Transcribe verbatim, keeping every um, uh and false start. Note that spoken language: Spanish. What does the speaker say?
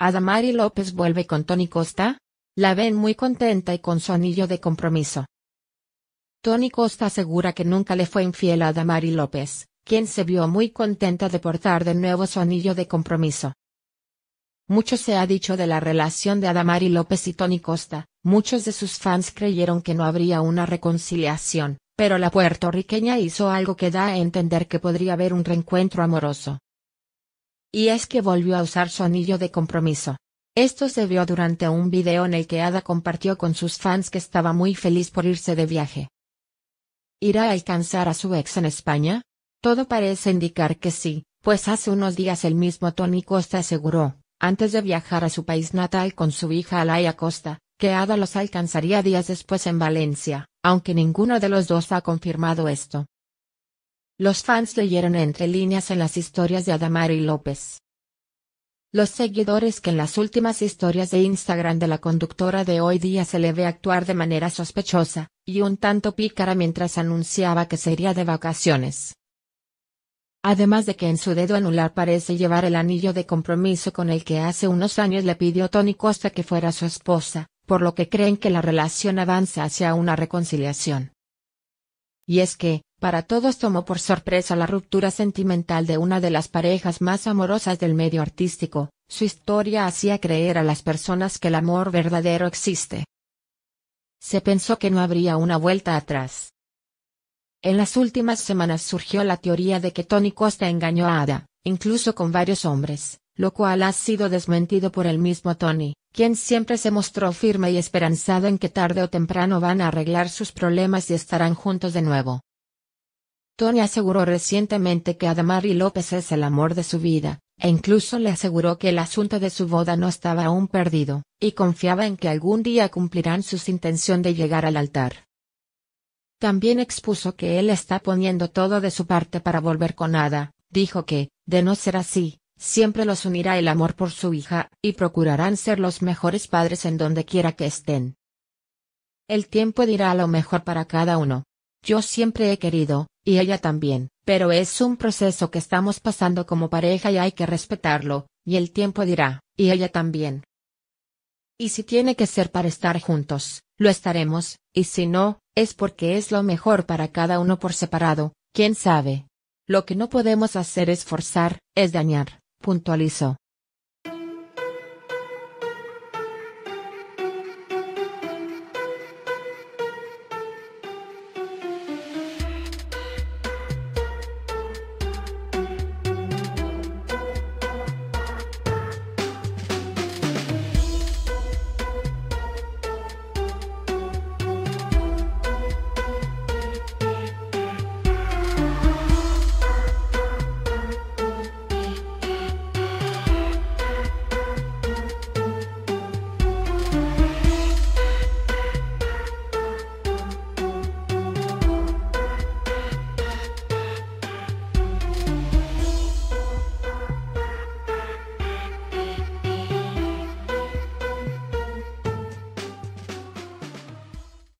¿Adamari López vuelve con Tony Costa? La ven muy contenta y con su anillo de compromiso. Tony Costa asegura que nunca le fue infiel a Adamari López, quien se vio muy contenta de portar de nuevo su anillo de compromiso. Mucho se ha dicho de la relación de Adamari López y Tony Costa. Muchos de sus fans creyeron que no habría una reconciliación, pero la puertorriqueña hizo algo que da a entender que podría haber un reencuentro amoroso. Y es que volvió a usar su anillo de compromiso. Esto se vio durante un video en el que Ada compartió con sus fans que estaba muy feliz por irse de viaje. ¿Irá a alcanzar a su ex en España? Todo parece indicar que sí, pues hace unos días el mismo Tony Costa aseguró, antes de viajar a su país natal con su hija Alaya Costa, que Ada los alcanzaría días después en Valencia, aunque ninguno de los dos ha confirmado esto. Los fans leyeron entre líneas en las historias de Adamari López. Los seguidores que en las últimas historias de Instagram de la conductora de Hoy Día se le ve actuar de manera sospechosa, y un tanto pícara mientras anunciaba que se iría de vacaciones. Además de que en su dedo anular parece llevar el anillo de compromiso con el que hace unos años le pidió Tony Costa que fuera su esposa, por lo que creen que la relación avanza hacia una reconciliación. Y es que, para todos tomó por sorpresa la ruptura sentimental de una de las parejas más amorosas del medio artístico. Su historia hacía creer a las personas que el amor verdadero existe. Se pensó que no habría una vuelta atrás. En las últimas semanas surgió la teoría de que Tony Costa engañó a Ada, incluso con varios hombres, lo cual ha sido desmentido por el mismo Tony, quien siempre se mostró firme y esperanzado en que tarde o temprano van a arreglar sus problemas y estarán juntos de nuevo. Tony aseguró recientemente que Adamari López es el amor de su vida, e incluso le aseguró que el asunto de su boda no estaba aún perdido, y confiaba en que algún día cumplirán su intención de llegar al altar. También expuso que él está poniendo todo de su parte para volver con Ada. Dijo que, de no ser así, siempre los unirá el amor por su hija, y procurarán ser los mejores padres en donde quiera que estén. El tiempo dirá lo mejor para cada uno. Yo siempre he querido, y ella también, pero es un proceso que estamos pasando como pareja y hay que respetarlo, y el tiempo dirá, y ella también. Y si tiene que ser para estar juntos, lo estaremos, y si no, es porque es lo mejor para cada uno por separado, quién sabe. Lo que no podemos hacer es forzar, es dañar, puntualizó.